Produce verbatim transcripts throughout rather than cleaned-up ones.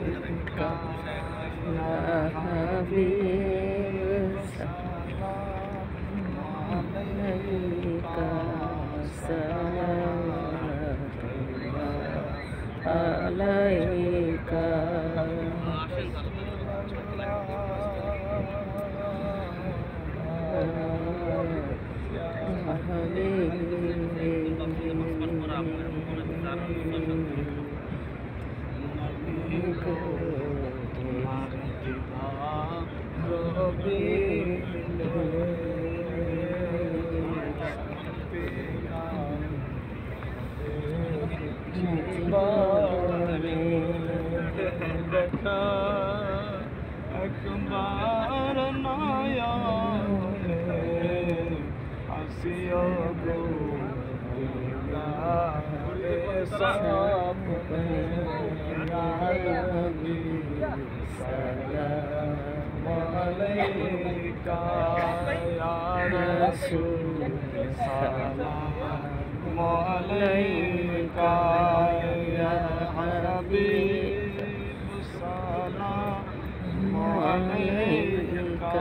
अखबार नया हसिया गो सलाम अलैका या रसूल सलाम अलैका या हबीब सलाम अलैका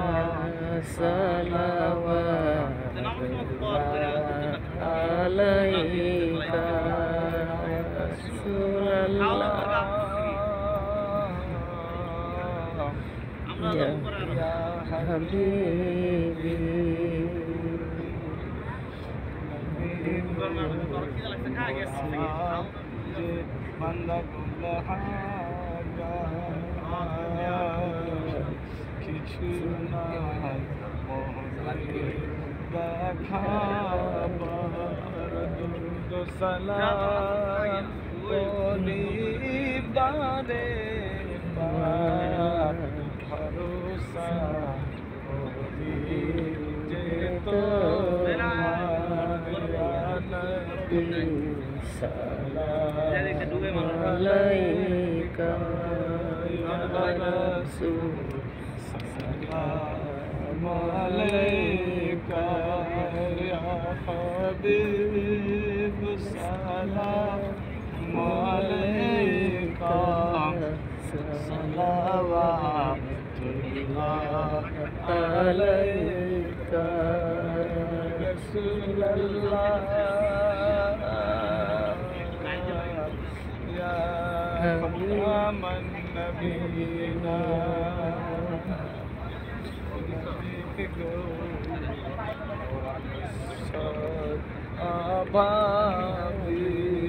सलावत अलैका रसूलल्लाह या हबीबी बंदा কিছু নাই মোহরে দেখাবার দুরুদ সালাম করি বারে বার ভরসা করি যে তোমার নবী সালাম আলাইকা ইয়া রাসূল सलाम अलैका या हबीब सलाम अलैका सलावतुल्लाह अलैका रसूलल्लाह या खतामन नबीना আবাবি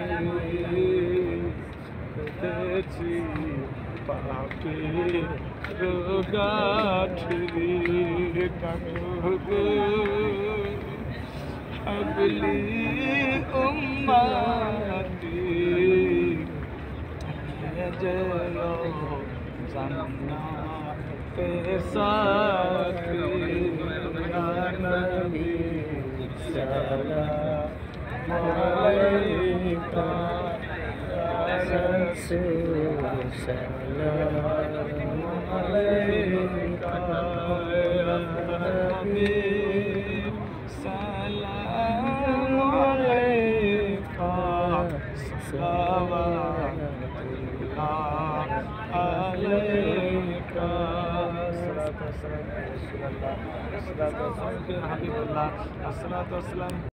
দেখছি পাপি রোগাঠি কাকুগো আগলি উম্মতি জয় জান্নাতে সাথী নবী सलाम अलैका या रसूल सलाम अलैका या हबीब सलाम अलैका सलावतुल्लाह अलैका अस्सलातु वस्सलामु अला रसूलिल्लाह अस्सलातु वस्सलामु अला हबीबिल्लाह अस्सलातु वस्सलाम।